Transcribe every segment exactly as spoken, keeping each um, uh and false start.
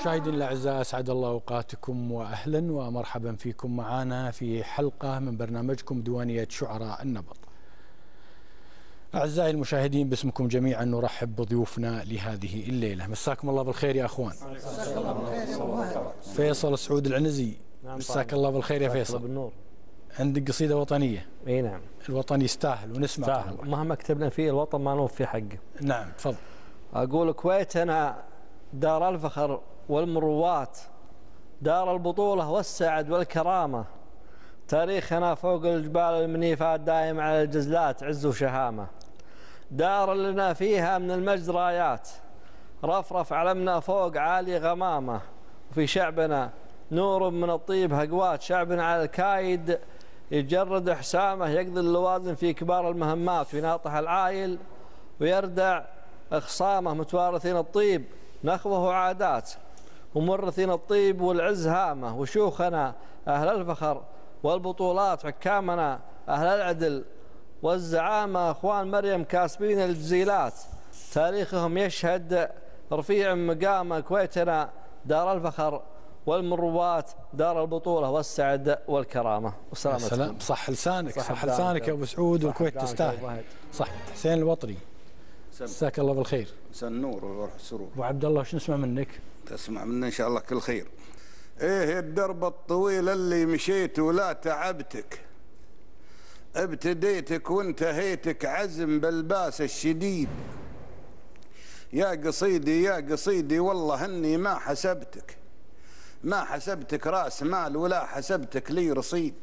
مشاهدينا الاعزاء، اسعد الله اوقاتكم واهلا ومرحبا فيكم معنا في حلقه من برنامجكم ديوانيه شعراء النبض. اعزائي المشاهدين، باسمكم جميعا نرحب بضيوفنا لهذه الليله. مساكم الله بالخير يا اخوان. مساك الله بالخير. فيصل سعود العنزي، مساك الله بالخير يا فيصل. بالنور. عندك قصيده وطنيه؟ اي نعم. الوطن يستاهل ونسمع. يستاهل مهما كتبنا فيه الوطن ما نوفي حقه. نعم تفضل. اقول كويتنا دار الفخر والمروات، دار البطولة والسعد والكرامة، تاريخنا فوق الجبال المنيفات دايم على الجزلات عز وشهامة، دار لنا فيها من المجد رايات، رفرف علمنا فوق عالي غمامة، وفي شعبنا نور من الطيب هقوات، شعبنا على الكايد يجرد حسامه، يقضي اللوازم في كبار المهمات، ويناطح العايل ويردع اخصامه، متوارثين الطيب نخوه عادات، ومورثين الطيب والعز هامه، وشيوخنا أهل الفخر والبطولات، حكامنا أهل العدل والزعامة، أخوان مريم كاسبين الجزيلات، تاريخهم يشهد رفيع مقامة، كويتنا دار الفخر والمروات، دار البطولة والسعد والكرامة. والسلام عليكم. سلام. صح لسانك، صح لسانك يا أبو سعود، والكويت تستاهل. صح. حسين الوطري، مساك الله بالخير. مساء النور والروح السرور. ابو عبد الله، شو نسمع منك؟ تسمع منا ان شاء الله كل خير. ايه الدرب الطويل اللي مشيت ولا تعبتك، ابتديتك وانتهيتك عزم بالباس الشديد، يا قصيدي يا قصيدي والله اني ما حسبتك، ما حسبتك راس مال ولا حسبتك لي رصيد،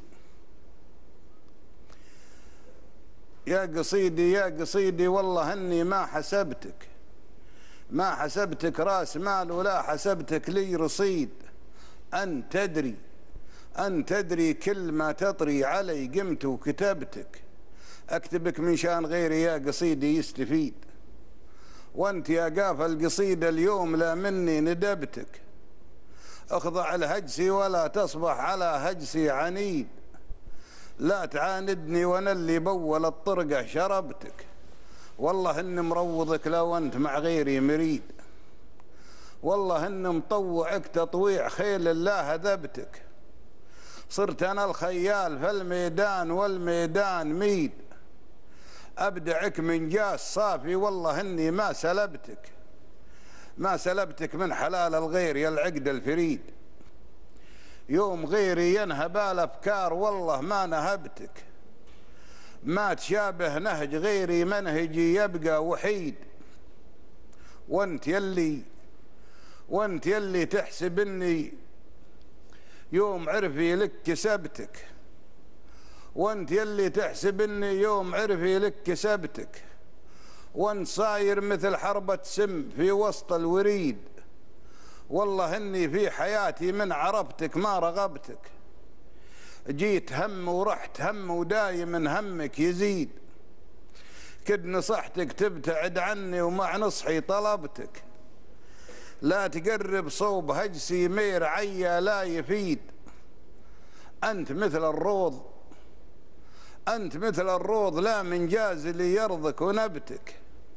يا قصيدي يا قصيدي والله اني ما حسبتك، ما حسبتك راس مال ولا حسبتك لي رصيد، أن تدري أن تدري كل ما تطري علي قمت وكتبتك، أكتبك من شان غيري يا قصيدي يستفيد، وأنت يا قاف القصيدة اليوم لا مني ندبتك، اخضع لهجسي ولا تصبح على هجسي عنيد، لا تعاندني وانا اللي بول الطرقة شربتك، والله ان مروضك لو انت مع غيري مريد، والله ان مطوعك تطويع خيل الله هذبتك، صرت انا الخيال في الميدان والميدان ميد، ابدعك من جاس صافي والله اني ما سلبتك، ما سلبتك من حلال الغير يا العقد الفريد، يوم غيري ينهب الافكار والله ما نهبتك، ما تشابه نهج غيري منهجي يبقى وحيد، وانت يلي وانت يلي تحسب اني يوم عرفي لك كسبتك، وانت يلي تحسب اني يوم عرفي لك كسبتك، وانت صاير مثل حربة سم في وسط الوريد، والله اني في حياتي من عرفتك ما رغبتك، جيت هم ورحت هم ودايم همك يزيد، كد نصحتك تبتعد عني ومع نصحي طلبتك، لا تقرب صوب هجسي مير عيا لا يفيد، أنت مثل الروض أنت مثل الروض لا من جاز لي يرضك ونبتك،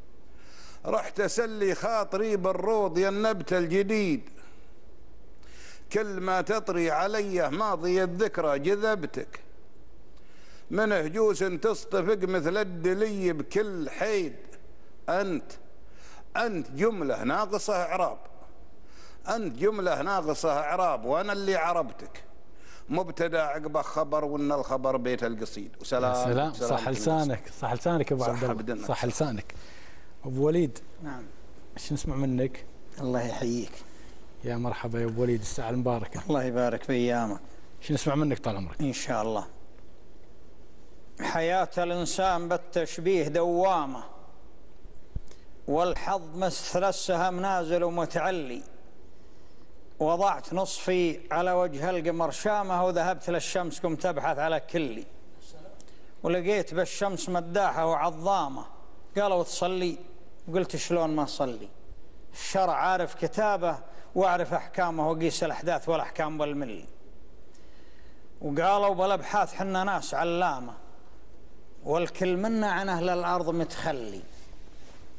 رحت أسلي خاطري بالروض يا النبت الجديد، كل ما تطري علي ماضي الذكرى جذبتك، من هجوس تصطفق مثل الدلي بكل حيد، أنت أنت جملة ناقصة إعراب، أنت جملة ناقصة إعراب، وأنا اللي عربتك، مبتدا عقبه خبر وان الخبر بيت القصيد. وسلام. سلام. صح لسانك، صح لسانك يا ابو عبد الله، صح لسانك. ابو وليد. نعم. ايش نسمع منك؟ الله يحييك. يا مرحبا يا ابو وليد، الساعه المباركه. الله يبارك في ايامك. ايش نسمع منك طال عمرك؟ ان شاء الله. حياة الانسان بالتشبيه دوامه، والحظ مثل السهم نازل ومتعلي، وضعت نصفي على وجه القمر شامه، وذهبت للشمس قمت ابحث على كلي، ولقيت بالشمس مداحه وعظامه، قالوا تصلي، وقلت شلون ما اصلي، الشرع عارف كتابه واعرف احكامه، وقيس الاحداث والاحكام بالملي، وقالوا بالابحاث حنا ناس علامه، والكل منا عن اهل الارض متخلي،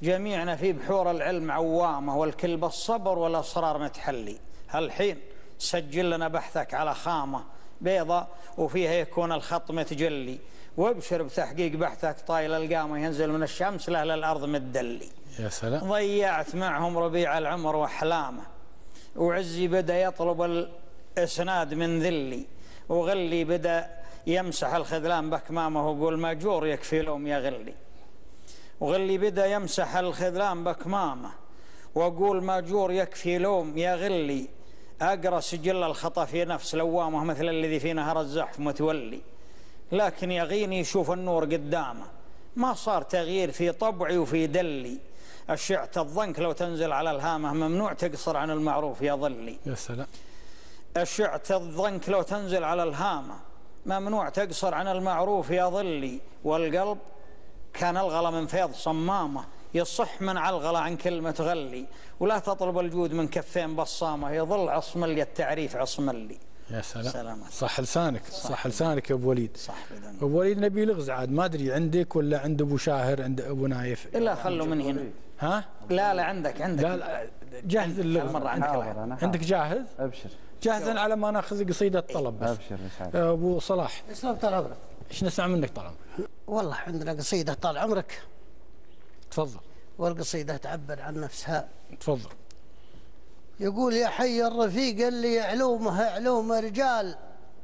جميعنا في بحور العلم عوامة، والكل بالصبر والأسرار متحلي. هالحين سجل لنا بحثك على خامة بيضة وفيها يكون الخط متجلي، وابشر بتحقيق بحثك طايل القامة ينزل من الشمس لأهل الأرض متدلي. يا سلام. ضيعت معهم ربيع العمر وأحلامه، وعزي بدأ يطلب الإسناد من ذلي، وغلي بدأ يمسح الخذلان بكمامه ويقول ماجور يكفي لهم يا غلي. وغلي بدأ يمسح الخذلان بكمامه وأقول ماجور يكفي لوم يا غلي. أقرأ سجل الخطأ في نفس لوامه مثل الذي في نهر الزحف متولي، لكن يغيني يشوف النور قدامه، ما صار تغيير في طبعي وفي دلي. الشعت الضنك لو تنزل على الهامة ممنوع تقصر عن المعروف يا ظلي. يا سلام. الشعت الضنك لو تنزل على الهامة ممنوع تقصر عن المعروف يا ظلي. والقلب كان الغلا من فيض صمامة، يصح من علغلة عن كلمة غلي. ولا تطلب الجود من كفين بصامة، يظل عصم لي التعريف عصم لي. يا سلام. سلامات. صح لسانك، صح, صح لسانك يا ابو وليد. صح بدن. ابو وليد نبي لغز عاد، ما ادري عندك ولا عند ابو شاهر عند ابو نايف؟ لا خلوا من هنا. ها؟ لا لا عندك عندك. لا لا جهز اللغز. مرة عندك. عندك جاهز؟ ابشر. جاهزا على ما ناخذ قصيدة طلب بس. ابشر مش ابو صلاح. اسلام طال عمرك. ايش نسمع منك طال عمرك؟ والله عندنا قصيدة طال عمرك. تفضل. والقصيدة تعبر عن نفسها. تفضل. يقول يا حي الرفيق اللي علومه علوم رجال،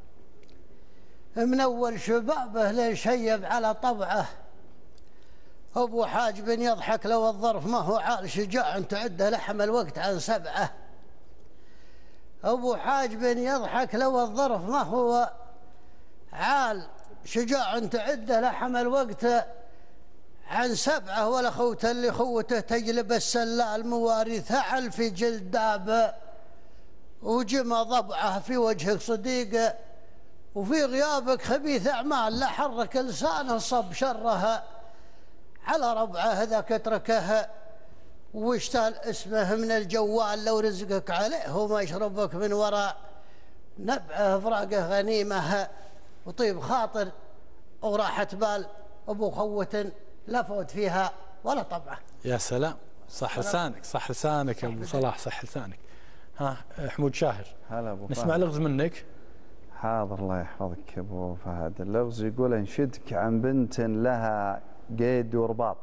من أول شبابه لين شيب على طبعه. أبو حاجب يضحك لو الظرف ما هو عال، شجاع تعده لحم الوقت عن سبعه. أبو حاجب يضحك لو الظرف ما هو عال، شجاع تعده لحم الوقت عن سبعه. والأخوت اللي خوته تجلب السلال، مواريثها على في جلدابه وجمى ضبعه. في وجهك صديقه وفي غيابك خبيث أعمال، لا حرك لسانه صب شرها على ربعه. ذاك اتركه واشتال اسمه من الجوال، لو رزقك عليه وما يشربك من وراء نبعه. فراقه غنيمه وطيب خاطر وراحة بال، أبو خوة لا فوت فيها ولا طبعه. يا سلام. صح لسانك، صح لسانك يا ابو صلاح، صح لسانك. ها حمود شاهر. هلا ابو نسمع لغز منك. حاضر الله يحفظك ابو فهد. اللغز يقول انشدك عن بنت لها قيد ورباط،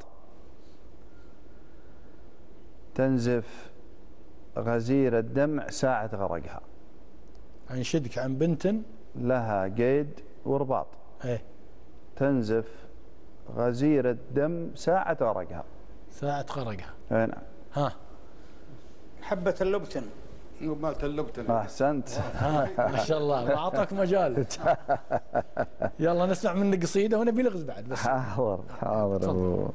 تنزف غزير الدمع ساعة غرقها. انشدك عن بنت لها قيد ورباط. ايه. تنزف غزير الدم ساعة غرقها. ساعة غرقها. اي نعم. ها. حبة اللبتن. مالت اللبتن. احسنت. ها ما شاء الله، ما اعطاك مجال. يلا نسمع منك قصيدة ونبي لغز بعد بس. حاضر حاضر ابو.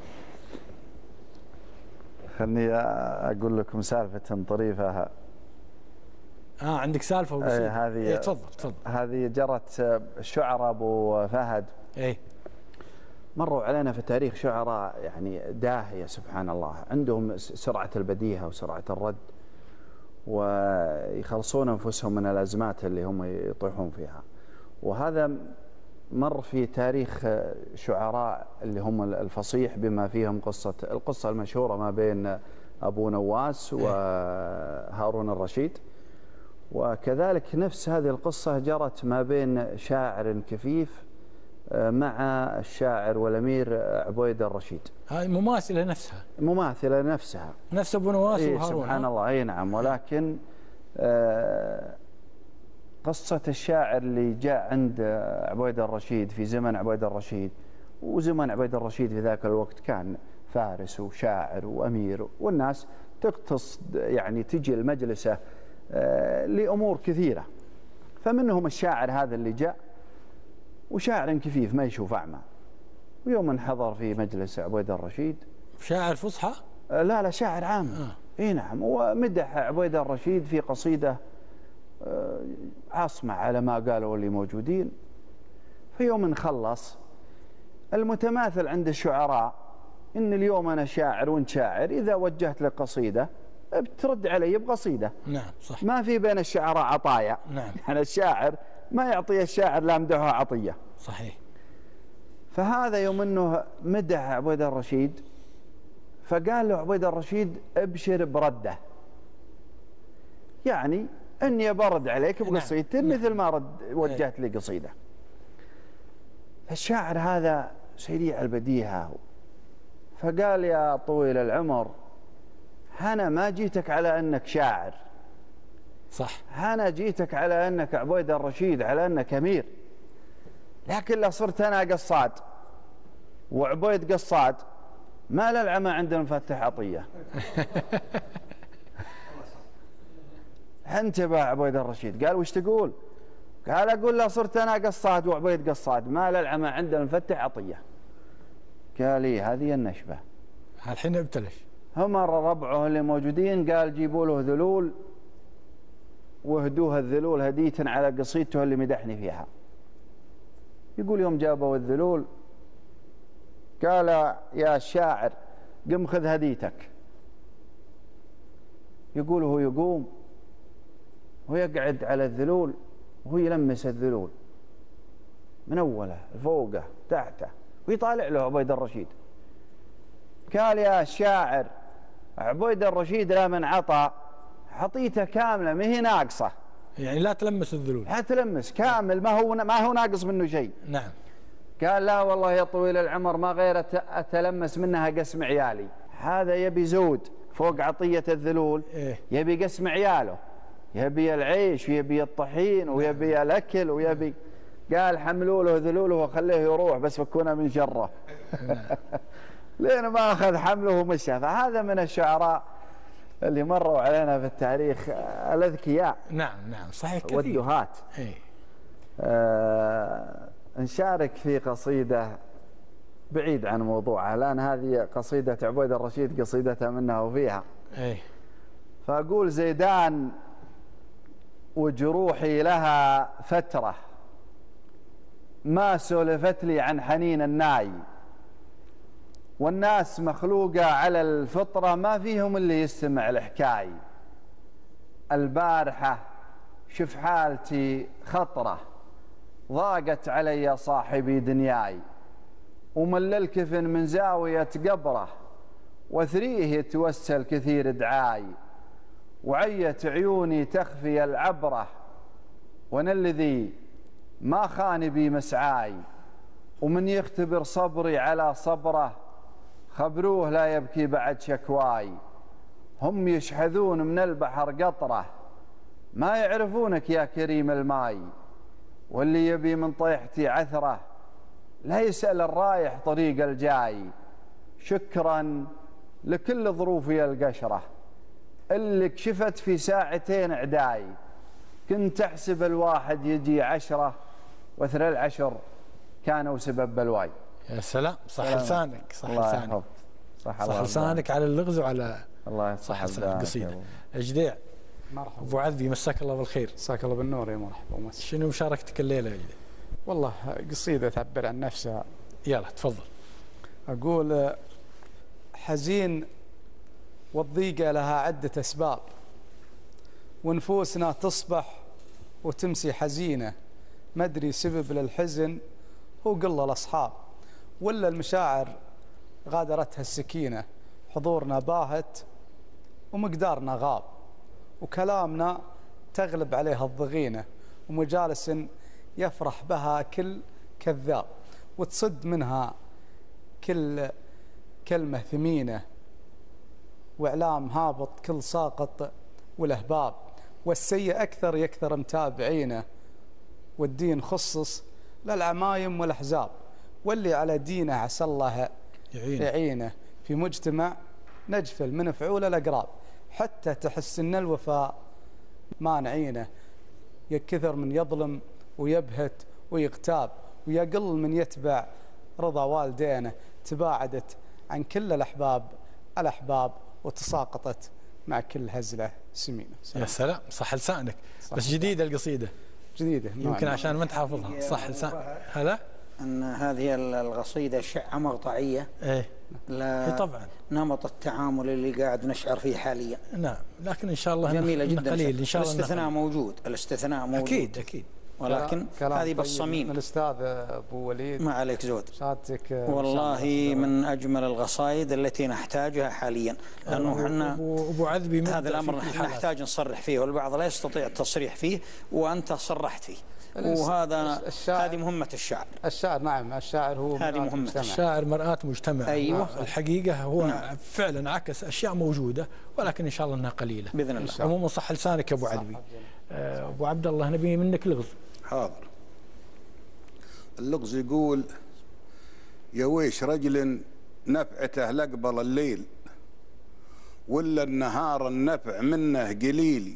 خلني اقول لكم سالفة طريفة. اه عندك سالفة وقصيدة. ايه هذه. ايه تفضل تفضل. هذه جرت الشعراء ابو فهد. ايه. مروا علينا في تاريخ شعراء يعني داهية سبحان الله، عندهم سرعة البديهة وسرعة الرد، ويخلصون أنفسهم من الأزمات اللي هم يطيحون فيها. وهذا مر في تاريخ شعراء اللي هم الفصيح، بما فيهم قصة القصة المشهورة ما بين أبو نواس وهارون الرشيد. وكذلك نفس هذه القصة جرت ما بين شاعر كفيف مع الشاعر والأمير عبيد الرشيد. هاي مماثلة نفسها. مماثلة نفسها. نفس أبو نواس إيه وهارون. سبحان الله. أي نعم. ولكن آه قصة الشاعر اللي جاء عند عبيد الرشيد في زمن عبيد الرشيد، وزمن عبيد الرشيد في ذاك الوقت كان فارس وشاعر وأمير، والناس تقتص يعني تجي المجلسة آه لأمور كثيرة. فمنهم الشاعر هذا اللي جاء، وشاعر كفيف ما يشوف أعمى. ويوم انحضر في مجلس عبيد الرشيد. شاعر فصحى؟ آه لا لا شاعر عام. آه. اي نعم. ومدح عبيد الرشيد في قصيدة آه عاصمة على ما قالوا اللي موجودين. في يوم خلص، المتماثل عند الشعراء إن اليوم أنا شاعر وأنت شاعر، إذا وجهت لك قصيدة بترد علي بقصيدة. نعم صح. ما في بين الشعراء عطايا. نعم. يعني الشاعر ما يعطي الشاعر لا مدحه عطية. صحيح. فهذا يوم أنه مدح عبيد الرشيد فقال له عبيد الرشيد ابشر برده، يعني اني برد عليك بقصيدتين نعم. مثل ما رد وجهت لي قصيده. الشاعر هذا سريع البديهه، فقال يا طويل العمر أنا ما جيتك على أنك شاعر، صح، أنا جيتك على أنك عبيد الرشيد، على أنك أمير، لكن لو صرت أنا قصاد وعبيد قصاد ما للعمى عند المفتح عطية. انتبه عبيد الرشيد، قال وش تقول؟ قال أقول لو صرت أنا قصاد وعبيد قصاد ما للعمى عند المفتح عطية. قال إيه هذه النشبة. الحين ابتلش. هم ربعه اللي موجودين قال جيبوا له ذلول وهدوها الذلول هدية على قصيدته اللي مدحني فيها. يقول يوم جابوا الذلول قال يا الشاعر قم خذ هديتك. يقول هو يقوم ويقعد على الذلول وهو يلمس الذلول من أوله فوقه تحته ويطالع له عبيد الرشيد. قال يا الشاعر عبيد الرشيد لا من عطى عطيته كاملة ما هي ناقصة، يعني لا تلمس الذلول، لا تلمس كامل ما هو ما هو ناقص منه شيء. نعم. قال لا والله يا طويل العمر ما غير أتلمس منها قسم عيالي، هذا يبي زود فوق عطية الذلول إيه؟ يبي قسم عياله، يبي العيش ويبي الطحين ويبي الأكل ويبي. قال حملوا له ذلوله وخليه يروح بس فكونا من شره. لين ما أخذ حمله ومشى. فهذا من الشعراء اللي مروا علينا في التاريخ الأذكياء. نعم نعم صحيح كثير. والدهات. إيه؟ آه نشارك في قصيدة بعيد عن موضوعها، لأن هذه قصيدة عبيد الرشيد قصيدتها منها وفيها. إيه؟ فأقول زيدان وجروحي لها فترة ما سولفت لي عن حنين الناي، والناس مخلوقة على الفطرة ما فيهم اللي يستمع الحكاي. البارحة شف حالتي خطرة ضاقت علي صاحبي دنياي، ومل الكفن من زاوية قبره وثريه يتوسل كثير دعاي، وعيت عيوني تخفي العبرة وانا الذي ما خان بي مسعاي، ومن يختبر صبري على صبره خبروه لا يبكي بعد شكواي. هم يشحذون من البحر قطره ما يعرفونك يا كريم الماي، واللي يبي من طيحتي عثره لا يسأل الرايح طريق الجاي. شكرا لكل ظروفي القشره اللي كشفت في ساعتين عداي، كنت أحسب الواحد يجي عشرة واثنى العشر كانوا سبب بلواي. يا سلام صح لسانك، صح لسانك، صح, صح لسانك على اللغز وعلى الله صح القصيدة. جديع مرحبا ابو عذبي مساك الله بالخير. مساك الله بالنور يا مرحبا ومساك. شنو مشاركتك الليله يا جديع؟ والله قصيده تعبر عن نفسها. يلا تفضل. اقول حزين والضيقه لها عده اسباب، ونفوسنا تصبح وتمسي حزينه، ما ادري سبب للحزن هو قل الاصحاب، ولا المشاعر غادرتها السكينه، حضورنا باهت ومقدارنا غاب، وكلامنا تغلب عليها الضغينه، ومجالس يفرح بها كل كذاب، وتصد منها كل كلمه ثمينه، واعلام هابط كل ساقط والاهباب، والسيء اكثر يكثر متابعينه، والدين خصص للعمايم والاحزاب، واللي على دينه عسى الله يعينه, يعينه في مجتمع نجفل من فعول الاقراب، حتى تحس ان الوفاء ما نعينه، يكثر من يظلم ويبهت ويغتاب، ويقل من يتبع رضا والدينه، تباعدت عن كل الاحباب الاحباب وتساقطت مع كل هزله سمينه. يا سلام صح لسانك. بس جديده القصيده، جديده يمكن عشان ما انت حافظها. صح لسان هلا ان هذه القصيده شعه مقطعيه ايه لا طبعا نمط التعامل اللي قاعد نشعر فيه حاليا. نعم، لكن ان شاء الله جميله جدا قليل ان شاء الله. الاستثناء موجود، الاستثناء موجود اكيد اكيد. ولكن هذه بالصميم. من الأستاذ أبو وليد، ما عليك زود. شهادتك والله من أجمل القصائد التي نحتاجها حاليا، لأنه احنا أبو عذبي هذا الأمر نحن نحتاج نصرح فيه، والبعض لا يستطيع التصريح فيه، وأنت صرحت فيه، وهذا هذه مهمة الشاعر. الشاعر نعم، الشاعر هو هذه مهمة الشاعر، مرآة مجتمع. أيوة. الحقيقة هو نعم. فعلا عكس أشياء موجودة، ولكن إن شاء الله أنها قليلة بإذن الله. عموما صح لسانك أبو عذبي. أبو عبد الله نبي منك لغز. حاضر. اللغز يقول: يا ويش رجل نفعته لقبل الليل، ولا النهار النفع منه قليلي.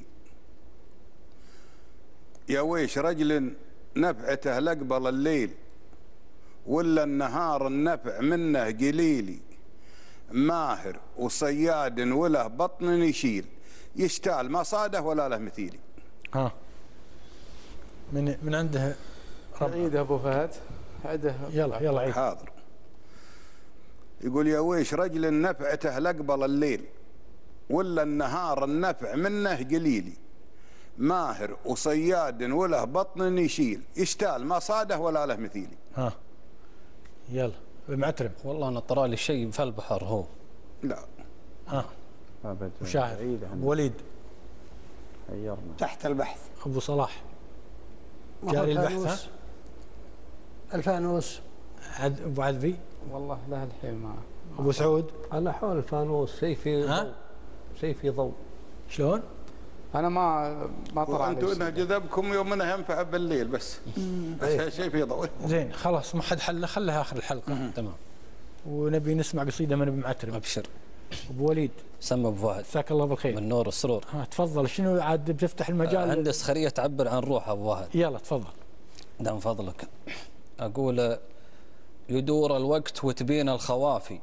يا ويش رجل نفعته لقبل الليل، ولا النهار النفع منه قليلي. ماهر وصياد وله بطن يشيل، يشتال ما صاده ولا له مثيلي. ها من من عنده عيده ابو فهد، عيده. يلا يلا عيد. حاضر. يقول: يا ويش رجل نفعته لقبل الليل، ولا النهار النفع منه قليلي. ماهر وصياد وله بطن يشيل، يشتال ما صاده ولا له مثيلي. ها يلا بمعترم. والله انا طرى لي شيء في البحر هو. لا. ها مشاهد. ابو وليد حيرنا. تحت البحث. ابو صلاح جاري البحث. الفانوس. عد ابو عذبي. والله له الحين ما. ابو سعود. على حول الفانوس، شيء في ضوء، شيء في ضوء. شلون؟ انا ما ما طلع. انتم انها جذبكم يوم انها ينفع بالليل بس. بس شيء في ضوء. زين خلاص ما حد حل، خلها اخر الحلقه. تمام. ونبي نسمع قصيده من ابو معترم. ابشر. ابو وليد. سمى ابو فهد. مساك الله بالخير. من نور السرور. ها تفضل. شنو عاد بتفتح المجال؟ عنده سخريه تعبر عن روح ابو فهد. يلا تفضل. دام فضلك. اقول: يدور الوقت وتبين الخوافي،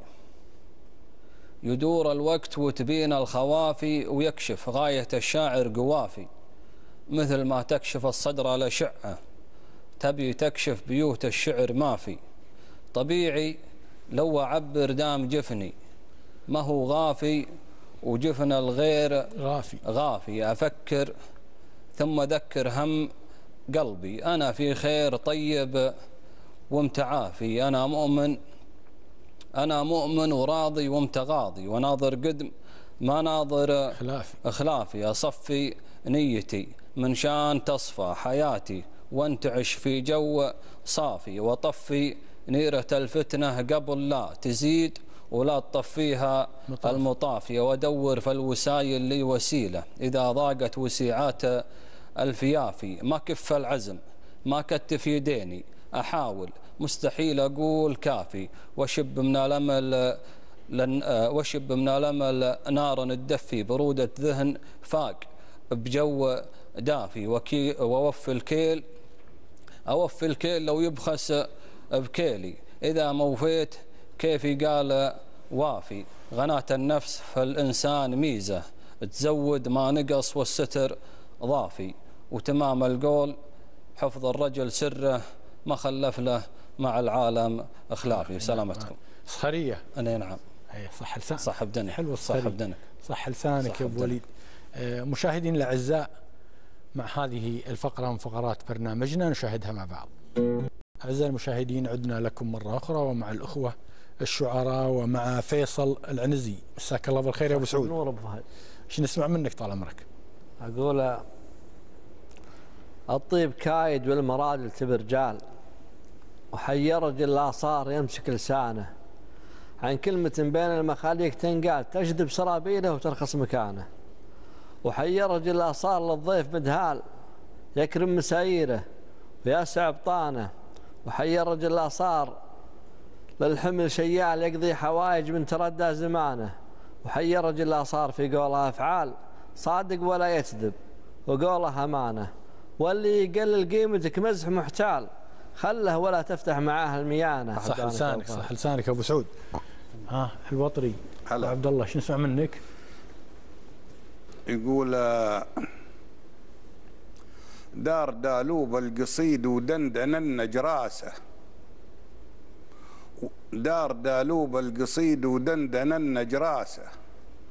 يدور الوقت وتبين الخوافي، ويكشف غاية الشاعر قوافي. مثل ما تكشف الصدر الأشعة، تبي تكشف بيوت الشعر ما في. طبيعي لو أعبر دام جفني، ما هو غافي وجفن الغير غافي. غافي. أفكر ثم أذكر هم قلبي، أنا في خير طيب ومتعافي. أنا مؤمن أنا مؤمن وراضي ومتغاضي، وناظر قدم ما ناظر خلافي. خلافي. أصفي نيتي من شان تصفى حياتي، وانتعش في جو صافي. وطفي نيرة الفتنة قبل لا تزيد، ولا تطفيها المطافية. وادور في الوسايل لي وسيلة، إذا ضاقت وسيعات الفيافي. ما كف العزم ما كتف يديني، أحاول مستحيل أقول كافي. وشب من الأمل لن وشب من الأمل نارا تدفي، برودة ذهن فاق بجو دافي. وكي ووفي الكيل أوفي الكيل لو يبخس بكيلي، إذا موفيت كيفي قال وافي. غناة النفس فالإنسان ميزة، تزود ما نقص والستر ضافي. وتمام القول حفظ الرجل سره، ما خلف له مع العالم اخلافي. سلامتكم. صخريه. انا نعم. اي صح لسانك. صح بدنك. حلو صح بدنك. صح لسانك يا ابو وليد. آه مشاهدينا الاعزاء، مع هذه الفقره من فقرات برنامجنا نشاهدها مع بعض. اعزائي المشاهدين، عدنا لكم مره اخرى ومع الاخوه الشعراء ومع فيصل العنزي. مساك الله بالخير يا ابو سعود. نور ابو فهد. ايش نسمع منك طال عمرك؟ اقول: الطيب كايد والمراد تبرجال، وحيرج الآثار يمسك لسانه. عن كلمة بين المخاليق تنقال، تجذب سرابيله وترخص مكانه. وحيرج الآثار للضيف مدهال، يكرم مسايره ويسع بطانه. وحيرج الآثار للحمل شيال، يقضي حوائج من تردى زمانه. وحيرج الآثار في قولها أفعال، صادق ولا يكذب وقولها أمانه. واللي يقلل قيمتك مزح محتال، خله ولا تفتح معاه الميانه. صح لسانك. صح لسانك ابو سعود. ها الوطري. هلا عبد الله، شو نسمع منك؟ يقول: دار دالوب القصيد ودندن النجراسه، دار دالوب القصيد ودندن النجراسه.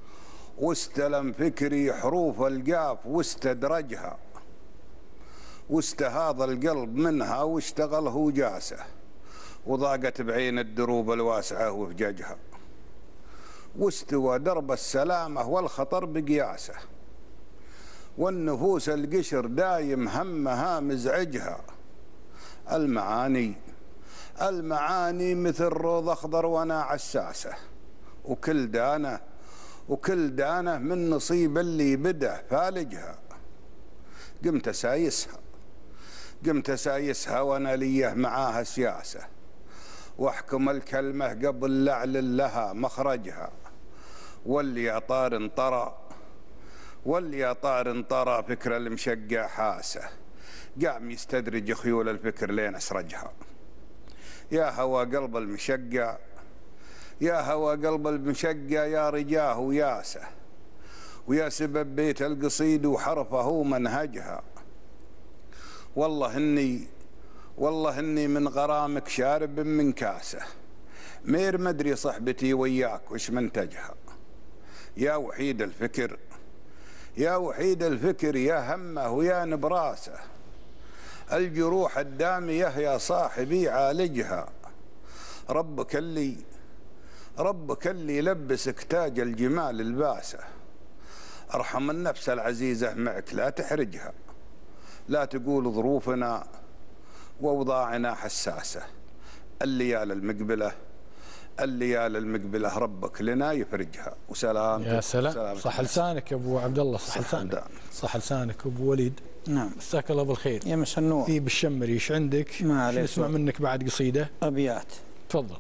واستلم فكري حروف القاف واستدرجها، واستهاض القلب منها واشتغل هو جاسه، وضاقت بعين الدروب الواسعة وفججها، واستوى درب السلامة والخطر بقياسه، والنفوس القشر دايم همها مزعجها. المعاني المعاني مثل روض أخضر وانا عساسة، وكل دانة وكل دانة من نصيب اللي بده فالجها. قمت سايسها قمت سايسها وانا ليه معاها سياسة، واحكم الكلمة قبل لعل لها مخرجها. واللي يا طار طرى واللي يا طار طرى فكر المشقع حاسه، قام يستدرج خيول الفكر لين اسرجها. يا هوى قلب المشقع يا هوى قلب المشقع يا رجاه وياسه، ويا سبب بيت القصيد وحرفه منهجها. والله اني والله اني من غرامك شارب من كاسه، مير مدري صحبتي وياك وش منتجها. يا وحيد الفكر يا وحيد الفكر يا همه ويا نبراسه، الجروح الدامية يا صاحبي عالجها. ربك اللي ربك اللي لبسك تاج الجمال الباسه، ارحم النفس العزيزة معك لا تحرجها. لا تقول ظروفنا واوضاعنا حساسة، الليالي المقبلة الليالي المقبلة ربك لنا يفرجها. وسلام. يا سلام، صح لسانك يا ابو عبد الله، صح لسانك صح لسانك ابو وليد. نعم، مساك الله بالخير. يا مسا النور. في بالشمري ايش عندك؟ ما عليك، نسمع منك بعد قصيدة أبيات. تفضل.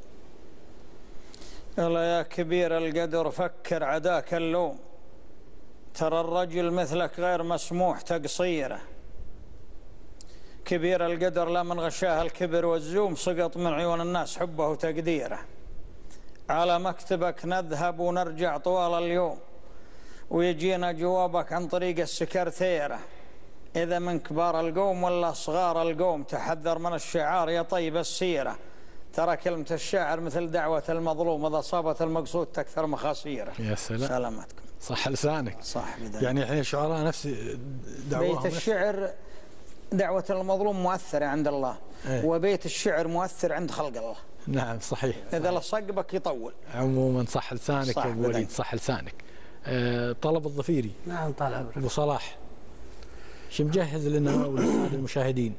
يلا يا كبير القدر فكر عداك اللوم، ترى الرجل مثلك غير مسموح تقصيره. كبير القدر لا من غشاه الكبر والزوم، سقط من عيون الناس حبه وتقديره. على مكتبك نذهب ونرجع طوال اليوم، ويجينا جوابك عن طريق السكرتيرة. إذا من كبار القوم ولا صغار القوم، تحذر من الشعار يا طيب السيرة. ترى كلمة الشاعر مثل دعوة المظلوم، إذا صابت المقصود تكثر مخاصيره. يا سلام، سلامتكم. صح لسانك. صح بداية. يعني الحين الشعراء نفس دعوة بيت الشعر دعوة المظلوم مؤثرة عند الله، ايه؟ وبيت الشعر مؤثر عند خلق الله. نعم صحيح. إذا لصقبك يطول. عموما صح لسانك يا ابو وليد، صح لسانك. أه طلب الظفيري. نعم طال عمرك. ابو صلاح، شو مجهز لنا وللساده المشاهدين؟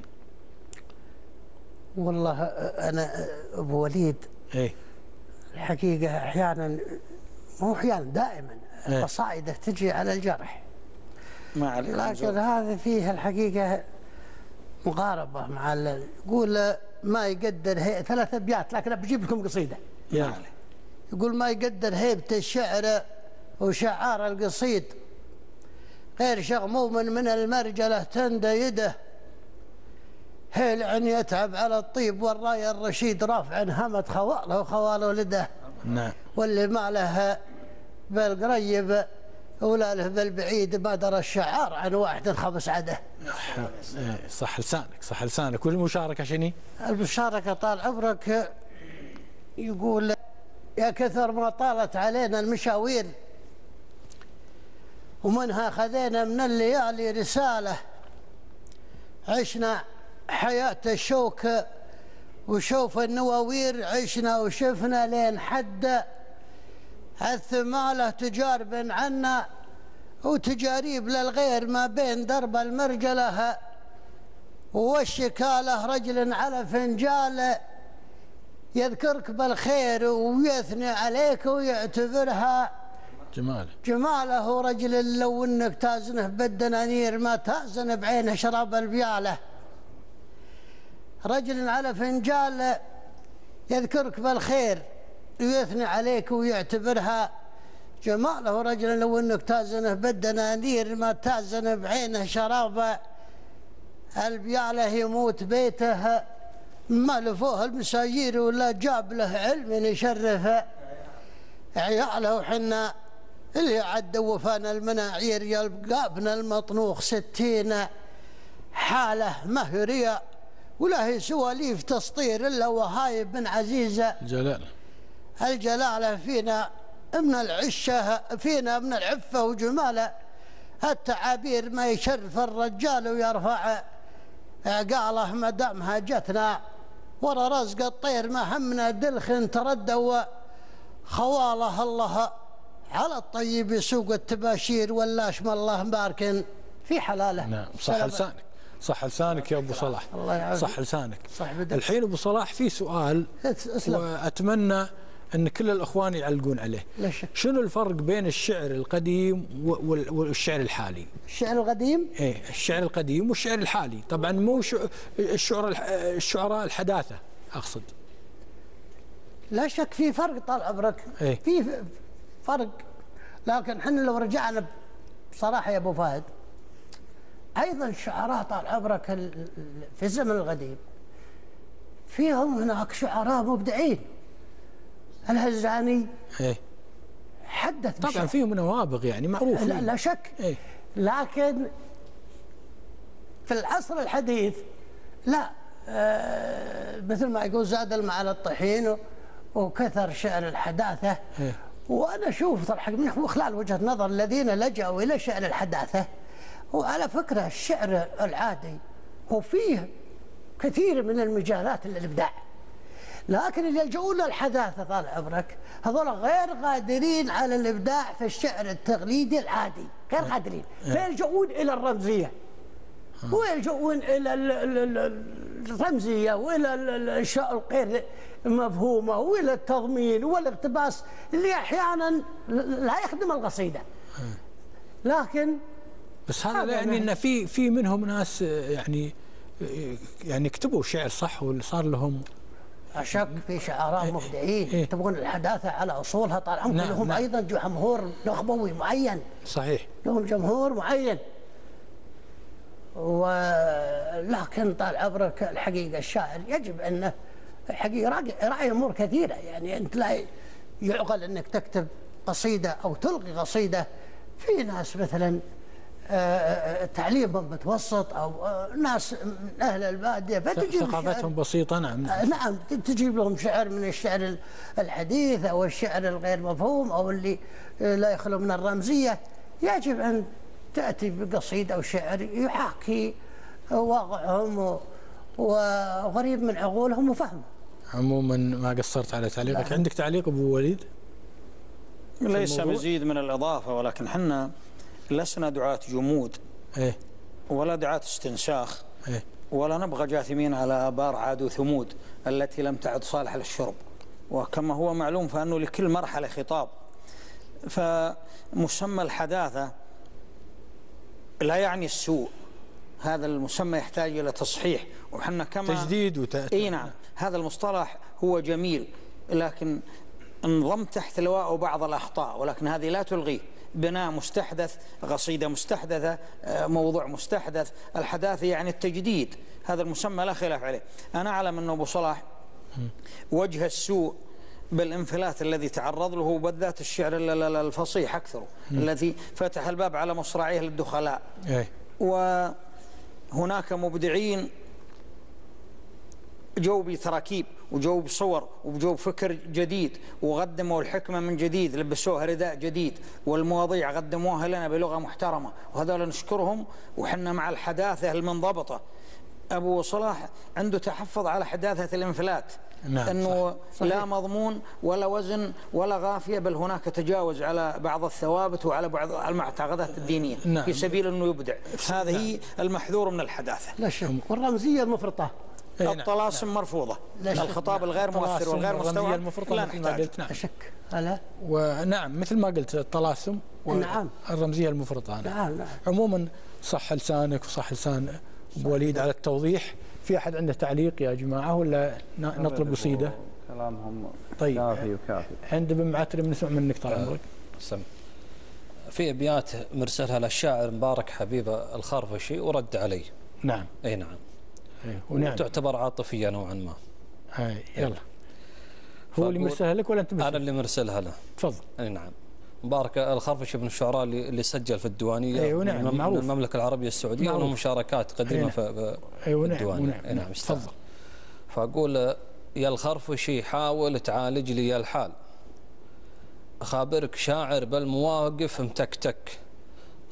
والله انا ابو وليد، ايه الحقيقه احيانا مو احيانا دائما ايه؟ قصائده تجي على الجرح، ما عليك. لكن هذه فيها الحقيقه مقاربه مع ال- يقول ما يقدر هي ثلاث ابيات، لكن بجيب لكم قصيده. يا يقول ما يقدر هيبه الشعر وشعار القصيد، غير شغموم من المرجله تندى يده. هيل عن يتعب على الطيب والراي الرشيد، رافع همت خواله وخوال ولده. نعم. واللي ما له بالقريب ولا له بالبعيد، ما درى الشعار عن واحد خمس عده. إيه صح لسانك، صح لسانك. والمشاركه شنو؟ المشاركه طال عمرك يقول يا كثر ما طالت علينا المشاوير، ومنها خذينا من الليالي رساله. عشنا حياة الشوك وشوف النواوير، عشنا وشفنا لين حد الثمالة تجارب عنا وتجاريب للغير، ما بين درب المرجلة والشكالة. رجل على فنجال يذكرك بالخير ويثني عليك ويعتبرها جماله جماله. رجل لو انك تازنه بالدنانير، ما تازن بعينه شراب البياله. رجل على فنجال يذكرك بالخير ويثني عليك ويعتبرها جماله. رجل لو انك تازنه بالدنانير، ما تازن بعينه شراب البياله. يموت بيته ما لفوه المسايير، ولا جاب له علم يشرف عياله. وحنا اللي عدوا وفانا المناعير، يلقى ابن المطنوخ ستين حاله مهريه، ولا هي سواليف تسطير الا وهايب بن عزيزه الجلاله. الجلاله فينا من العشه، فينا من العفه وجماله. التعابير ما يشرف الرجال ويرفع قاله ما دامها جتنا ورا رزق الطير ما همنا دلخ تردوا خواله الله على الطيب يسوق التباشير ولا اشم الله مبارك في حلاله. نعم صح لسانك، صح لسانك يا ابو صلاح، الله يعافيك. صح لسانك. صح بدك. الحين ابو صلاح في سؤال اسلم. واتمنى ان كل الاخوان يعلقون عليه. لا شك. شنو الفرق بين الشعر القديم والشعر الحالي؟ الشعر القديم؟ ايه الشعر القديم والشعر الحالي، طبعا مو الشعر الشعراء الحداثه اقصد. لا شك في فرق طال عمرك. إيه؟ في فرق، لكن احنا لو رجعنا بصراحه يا ابو فهد ايضا الشعراء طال عمرك في الزمن القديم فيهم هناك شعراء مبدعين. الهزاني ايه حدث طبعا بشعر. فيهم نوابغ يعني معروف. لا, لا شك. إيه؟ لكن في العصر الحديث لا، آه مثل ما يقول زاد الماء على الطحين وكثر شعر الحداثه. إيه؟ وانا اشوف طبعا من خلال وجهه نظر الذين لجأوا الى شعر الحداثه، وعلى فكره الشعر العادي هو فيه كثير من المجالات للابداع، لكن اللي يلجؤون للحداثه طال عمرك هذول غير قادرين على الابداع في الشعر التقليدي العادي، غير قادرين، فيلجؤون الى الرمزيه ويلجؤون الى الرمزيه والى الاشياء الغير مفهومه والى التضمين والاقتباس اللي احيانا لا يخدم القصيده. لكن بس هذا لا يعني ان في في منهم ناس يعني يعني كتبوا شعر صح واللي صار لهم. أشك في شعراء مبدعين إيه؟ تبغون الحداثة على أصولها طال عمرك. نعم لهم نعم. أيضا جمهور نخبوي معين. صحيح. لهم جمهور معين. ولكن طال عمرك الحقيقة الشاعر يجب أنه الحقيقة يراعي أمور كثيرة، يعني أنت لا يعقل أنك تكتب قصيدة أو تلقي قصيدة في ناس مثلا تعليمهم متوسط او ناس من اهل الباديه فتجيب ثقافتهم بسيطه. نعم نعم تجيب لهم شعر من الشعر الحديث او الشعر الغير مفهوم او اللي لا يخلو من الرمزيه. يجب ان تاتي بقصيده او شعر يحاكي واقعهم وغريب من عقولهم وفهمهم. عموما ما قصرت على تعليقك. عندك تعليق ابو وليد؟ ليس مزيد من الاضافه، ولكن حنا لسنا دعاة جمود إيه؟ ولا دعاة استنساخ. إيه؟ ولا نبغى جاثمين على آبار عاد وثمود التي لم تعد صالحة للشرب. وكما هو معلوم فأنه لكل مرحلة خطاب، فمسمى الحداثة لا يعني السوء، هذا المسمى يحتاج إلى تصحيح وحنا كما تجديد وتأتي. اي نعم، هذا المصطلح هو جميل لكن انضم تحت لواء بعض الأخطاء، ولكن هذه لا تلغيه. بناء مستحدث، قصيدة مستحدثة، موضوع مستحدث. الحداثة يعني التجديد، هذا المسمى لا خلاف عليه. أنا أعلم أن أبو صلاح وجه السوء بالانفلات الذي تعرض له بالذات الشعر الفصيح أكثر الذي فتح الباب على مصراعيه للدخلاء. وهناك مبدعين جو بتراكيب وجو بصور وجو بفكر جديد وقدموا الحكمة من جديد، لبسوها رداء جديد والمواضيع قدموها لنا بلغة محترمة، وهذول نشكرهم. وحنا مع الحداثة المنضبطة. أبو صلاح عنده تحفظ على حداثة الانفلات. نعم أنه صحيح. لا مضمون ولا وزن ولا غافية، بل هناك تجاوز على بعض الثوابت وعلى بعض المعتقدات الدينية. نعم. في سبيل أنه يبدع. هذه المحذور من الحداثة. لا شك. والرمزية المفرطة. الطلاسم نعم. مرفوضة. الخطاب الغير مؤثر والغير مستوعب لا نحتاج. نعم. شك. ألا؟ ونعم مثل ما قلت الطلاسم نعم. والرمزية المفرطة. نعم. نعم. عموما صح لسانك وصح لسان ابو وليد على التوضيح. في احد عنده تعليق يا جماعه ولا نطلب قصيده؟ كلامهم طيب. كافي وكافي. عند ابن معترم نسمع منك طال عمرك. سم. في ابيات مرسلها للشاعر مبارك حبيب الخرفشي ورد عليه. نعم. اي نعم. اي ونعم. تعتبر عاطفيه نوعا ما. اي يلا. هو اللي مرسلها لك ولا انت مرسلها؟ انا اللي مرسلها له. تفضل. اي نعم. مبارك الخرفشي من الشعراء اللي, اللي سجل في الديوانيه. ايوه نعم من معروف. المملكه العربيه السعوديه وله مشاركات قديمه في ايوه الديوانيه. نعم. اي نعم. تفضل. فاقول يا الخرفشي حاول تعالج لي الحال، اخابرك شاعر بالمواقف متكتك،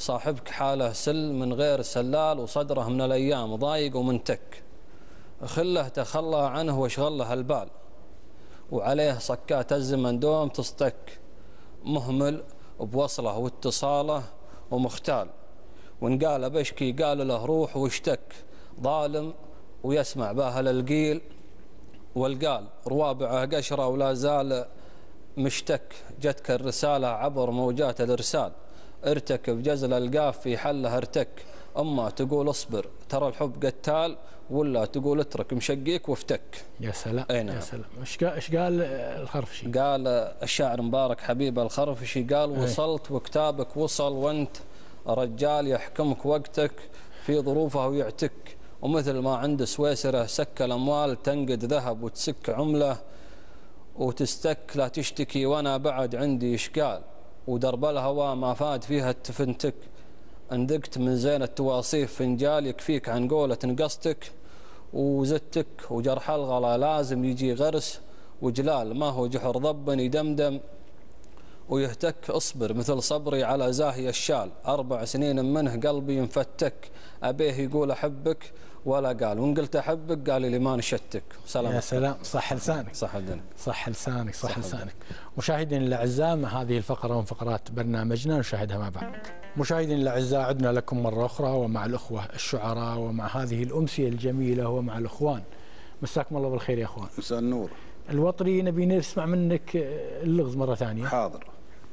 صاحبك حاله سل من غير سلال وصدره من الأيام ضايق ومنتك، خله تخلى عنه واشغله البال، وعليه صكات الزمن دوم تصطك، مهمل بوصله واتصاله ومختال، وان قال بشكي قال له روح واشتك، ظالم ويسمع باهل القيل والقال، روابعه قشره ولا زال مشتك، جتك الرسالة عبر موجات الإرسال، ارتكب جزل القاف في حله ارتك، أما تقول اصبر ترى الحب قتال، ولا تقول اترك مشقيك وافتك. يا سلام نعم. يا سلام. ايش قال ايش قال الخرفشي؟ قال الشاعر مبارك حبيب الخرفشي قال وصلت وكتابك وصل، وانت رجال يحكمك وقتك في ظروفه ويعتك، ومثل ما عند سويسره سك الأموال تنقد ذهب وتسك عمله وتستك، لا تشتكي وانا بعد عندي اشكال، ودرب الهوى ما فاد فيها التفنتك، اندقت من زين التواصيف فنجال، يكفيك عن قولة قصتك وزتك، وجرح الغلا لازم يجي غرس وجلال، ما هو جحر ضب يدمدم ويهتك، اصبر مثل صبري على زاهي الشال، أربع سنين منه قلبي ينفتك، أبيه يقول أحبك ولا قال، وإن قلت أحبك قال لي ما نشتك. سلام. يا سلام، صح لسانك صح الدنيا، صح لسانك صح لسانك. مشاهدينا الأعزاء، مع هذه الفقرة من فقرات برنامجنا نشاهدها مع بعض. مشاهدينا الأعزاء، عدنا لكم مرة أخرى ومع الأخوة الشعراء ومع هذه الأمسية الجميلة ومع الأخوان. مساكم الله بالخير يا أخوان. مساء النور. الوطري نبي نسمع منك اللغز مرة ثانية. حاضر.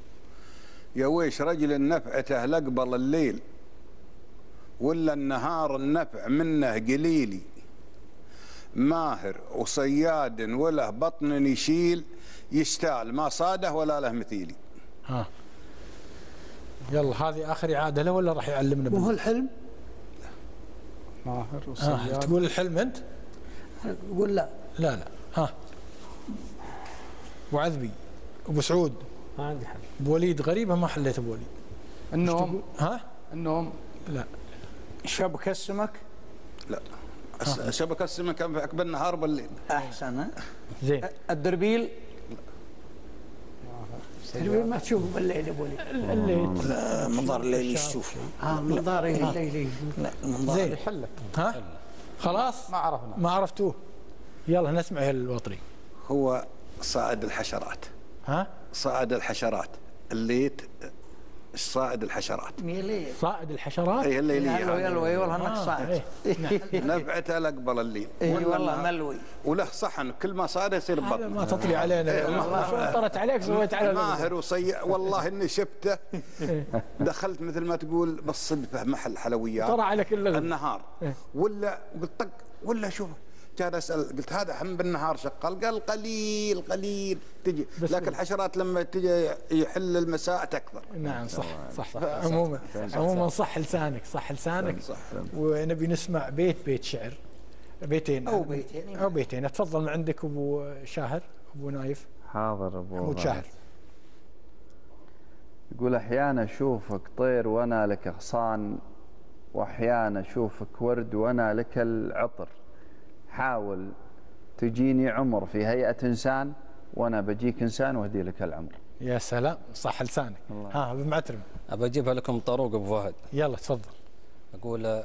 يا ويش رجل نفعته لقبل الليل، ولا النهار النفع منه قليلي، ماهر وصياد وله بطن يشيل، يشتال ما صاده ولا له مثيلي. ها يلا، هذه آخر إعادة له ولا راح يعلمنا؟ وهو الحلم ماهر وصياد. آه. تقول الحلم أنت؟ قول لا لا لا. ها أبو عذبي، أبو سعود، ما عندي حل. أبو وليد، غريبة ما حليت أبو وليد. النوم. ها النوم. لا. شبك السمك. لا. شبك السمك ينفعك بالنهار بالليل. احسن. زين. الدربيل. الدربيل ما تشوفه بالليل يا ابو وليد. الليل. لا، منظار الليل يشوف. اه منظار الليل. لا، المنظار. زين. يحلك. ها خلاص ما عرفنا. ما عرفتوه. يلا نسمع الوطري. هو صائد الحشرات. ها صائد الحشرات الليت، صائد الحشرات. ميلي. صائد الحشرات. اي الليليه. يلا يلا يلا انك آه، صائد. إيه. نفعته لقبل الليل. اي ولا والله النهار. ملوي. وله صحن كل ما صاد يصير هذا بطن. ما تطلي علينا. شو طرت عليك سويت على ماهر وصي، والله اني شفته. دخلت مثل ما تقول بالصدفه محل حلويات. طرى عليك اللغز. النهار ولا قلت طق ولا شوف، كان اسال قلت هذا هم بالنهار شغال، قال قليل قليل تجي، لكن الحشرات لما تجي يحل المساء تكثر. نعم صح صح, صح. عموما عموما صح لسانك صح لسانك. صح. ونبي نسمع بيت بيت شعر، بيتين او بيتين او بيتين. اتفضل من عندك ابو شاهر، ابو نايف. حاضر ابو ابو شاهر. يقول احيانا اشوفك طير وانا لك اغصان، واحيانا اشوفك ورد وانا لك العطر، حاول تجيني عمر في هيئة إنسان، وأنا بجيك إنسان وأهدي لك العمر. يا سلام، صح لسانك. ها ابو معترم. أبى أجيبها لكم طروق أبو فهد. يلا تفضل. أقول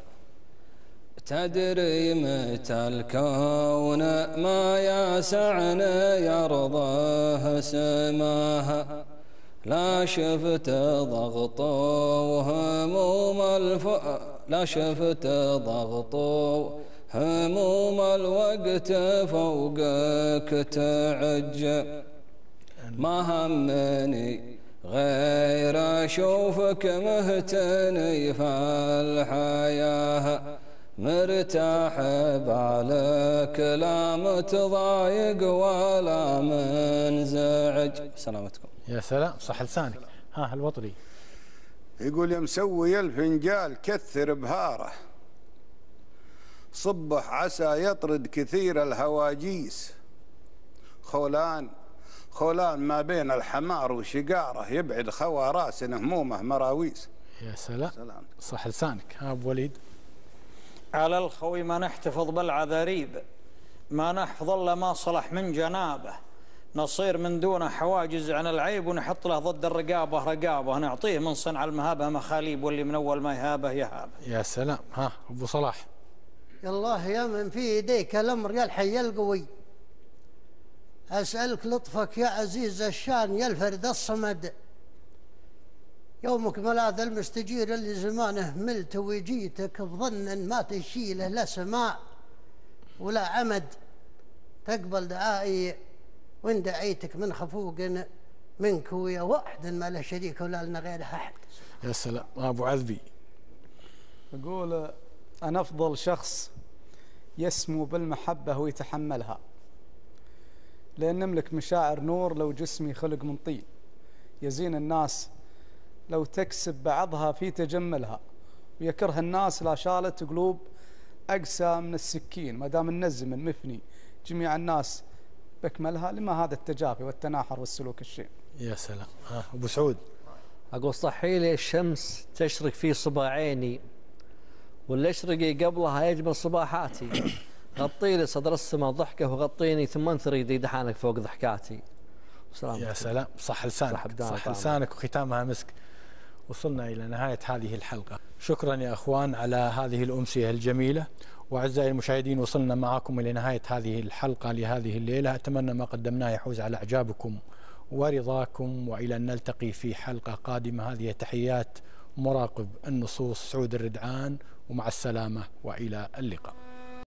تدري متى الكون ما يسعنا يرضاه سماها، لا شفت ضغط وهموم الف لا شفت ضغط هموم الوقت فوقك تعج، ما همني غير اشوفك مهتني في الحياه، مرتاح بالك لا متضايق ولا منزعج. سلامتكم. يا سلام، صح لسانك. ها الوطري. يقول يا مسوي الفنجال كثر بهاره، صبح عسى يطرد كثير الهواجيس، خولان خولان ما بين الحمار وشقاره، يبعد خوى راس همومه مراويس. يا سلام, سلام. صح لسانك. ها ابو وليد. على الخوي ما نحتفظ بالعذاريب، ما نحفظ الا ما صلح من جنابه، نصير من دونه حواجز عن العيب ونحط له ضد الرقابة رقابة، نعطيه من صنع المهابة مخاليب، واللي من أول ما يهابه يهابه. يا سلام. ها أبو صلاح. يا الله يا من في يديك الأمر يا الحي القوي، أسألك لطفك يا عزيز الشان يا الفرد الصمد، يومك ملاذ المستجير اللي زمانه ملت وجيتك بظن ما تشيله لا سماء ولا عمد، تقبل دعائي وإن دعيتك من خفوق منك ويا واحد ما له شريك ولا لنا غيره أحد. يا سلام. أبو عذبي. يقول أنا أفضل شخص يسمو بالمحبة ويتحملها، لأن نملك مشاعر نور لو جسمي خلق من طين، يزين الناس لو تكسب بعضها في تجملها، ويكره الناس لا شالت قلوب أقسى من السكين، ما دام النزم مفني جميع الناس بكملها، لما هذا التجافي والتناحر والسلوك الشين. يا سلام. ها أبو سعود. أقول صحي لي الشمس تشرق في صباعيني، واللي يشرقي قبلها يجمل صباحاتي، غطي لي صدر السماء ضحكه وغطيني ثم انثر يدي دحانك فوق ضحكاتي. يا سلام. صح لسانك، صح, صح لسانك وختامها مسك. وصلنا إلى نهاية هذه الحلقة. شكرا يا أخوان على هذه الأمسية الجميلة. وأعزائي المشاهدين، وصلنا معكم إلى نهاية هذه الحلقة لهذه الليلة. أتمنى ما قدمناه يحوز على إعجابكم ورضاكم، وإلى أن نلتقي في حلقة قادمة. هذه تحيات مراقب النصوص سعود الردعان، ومع السلامة وإلى اللقاء.